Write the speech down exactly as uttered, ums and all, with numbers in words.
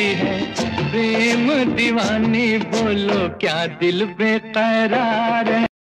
है प्रेम दीवानी, बोलो क्या दिल बेकरार है।